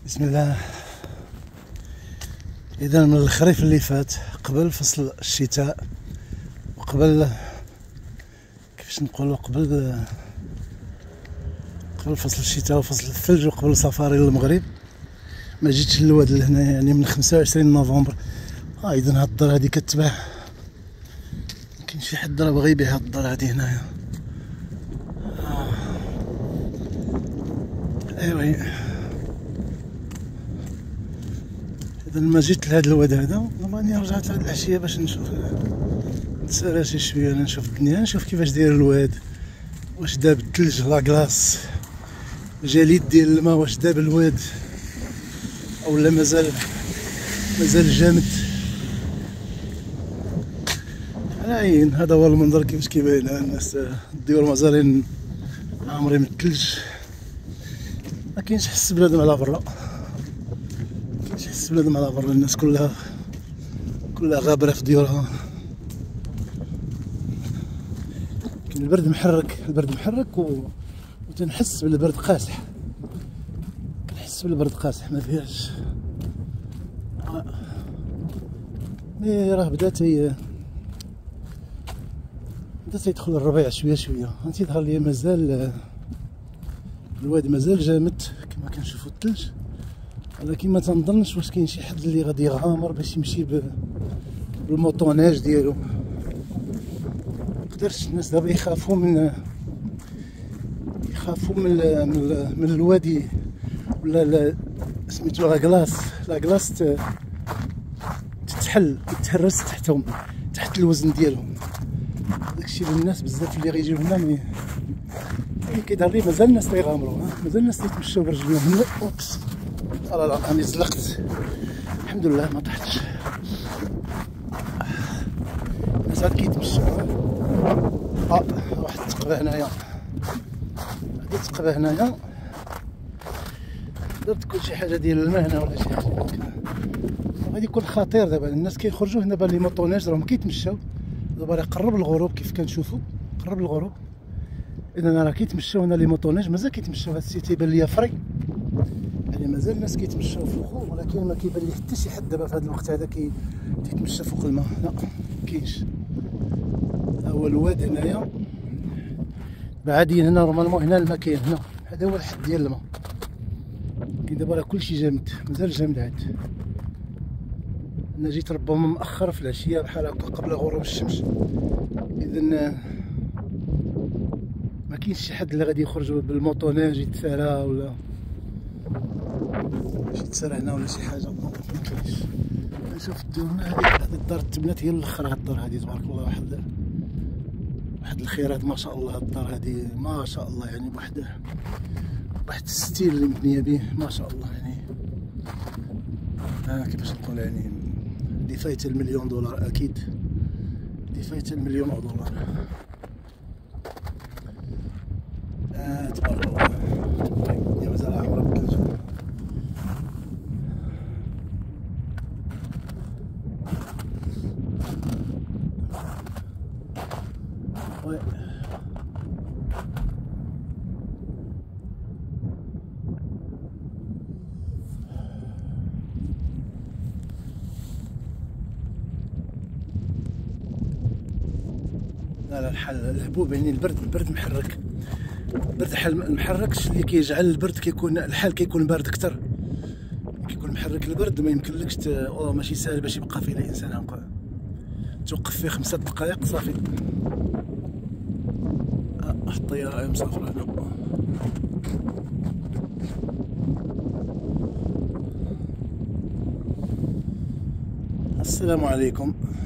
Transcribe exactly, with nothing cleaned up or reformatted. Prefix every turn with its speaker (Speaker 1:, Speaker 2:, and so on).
Speaker 1: بسم الله. اذا من الخريف اللي فات قبل فصل الشتاء وقبل كيفاش نقولوا قبل قبل فصل الشتاء وفصل الثلج وقبل سفاري للمغرب ما جيتش للواد لهنا، يعني من خمسة وعشرين نوفمبر. ها اذا هاد الدار هادي كتباع، كاين شي حد راه بغى يبيع هاد الدار هادي هنايا. آه. ايوا اذا ما جيت لهاد الواد هذا راني رجعت هاد العشيه باش نشوف نتسارى شي شويه، نشوف الدنيا، نشوف كيفاش داير الواد، واش داب الثلج لا كلاص جليد ديال الماء، واش داب الواد اولا مازال مازال جامد. على عين هذا هو المنظر كيفاش كيبان. الناس الديور مازالين عامرين من الثلج، ما كاينش حس بنادم على برا، ما كاينش حس بنادم على برا، الناس كلها كلها غابره في ديورها. كاين البرد محرك، البرد محرك و... وتنحس بالبرد قاسح، كنحس بالبرد قاسح ما فيهاش. مي راه بدا تي بدا تيدخل الربيع شويه شويه. انت يظهر لي مازال الواد مازال جامد كما كنشوفوا الثلج، ولكن ما تنظنش واش كاين شي حد اللي غادي يغامر باش يمشي بالموطوناج ديالو. مقدرش الناس دابا يخافوا من يخافوا من من, من الوادي ولا لا سميتو لا كلاص، لا كلاص تتحل تتهرس تحتهم تحت الوزن ديالهم. داكشي اللي الناس بزاف اللي غيجيو هنا مي كيظهر لي مازال الناس تيغامروا، مازال الناس تيتمشاو برجليهم. اوبس لا لا راني زلقت، الحمد لله ما طحتش. الناس عاد كيتمشاو. اه واحد التقبه هنايا، هادي التقبه هنايا تقدر تكون شي حاجه ديال الماء هنا ولا شي حاجه. غادي يكون خطير دابا، الناس كيخرجوا هنا بان لي موطوناج راهم كيتمشاو دابا. راه قرب الغروب كيف كنشوفوا، قرب الغروب. اذا راه كيتمشاو هنا لي موطوناج، مازال كيتمشاو. هاد السي تيبان ليا فري، يعني مازال الناس كيتمشاو فوقو، ولكن ما كيبان لي حتى شي حد دابا في هذا الوقت هذا كي كيتمشى فوق الماء. لا مكاينش. ها هو الواد هنايا بعادين هنا نورمالمون، هنا الماء كاين، هنا هذا هو الحد ديال الماء. كاين دابا راه كلشي جامد، مازال جامد عاد. انا جيت ربما مأخر في العشيه بحال هكا قبل غروب الشمس، اذا ما كاينش شي حد اللي غادي يخرج بالموطوناج يتسارى ولا شي يتسارى هنا ولا شي حاجه. ما كاينش. نشوف الديور هذه هذه الدار تبنات هي الاخر. هاد الدار هذه تبارك الله واحد واحد الخيرات ما شاء الله. هاد الدار هذه ما شاء الله، يعني بواحد واحد الستيل اللي مبنيه به ما شاء الله. يعني ها كيفاش نقول، يعني دي فايته المليون دولار اكيد، دي فايته المليون دولار. آه تبارك الله. طيب مازال عامره بالثلج. وي لا لا الحل الهبوب، يعني البرد البرد محرك، البرد حل محركش اللي كيجعل البرد كيكون الحال كيكون بارد اكثر. كيكون محرك البرد ما يمكنلكش ت... او ماشي ساهل باش يبقى فيه الانسان هكا توقف فيه خمسة دقائق صافي. آه الطياره هي مسافره هنا. السلام عليكم.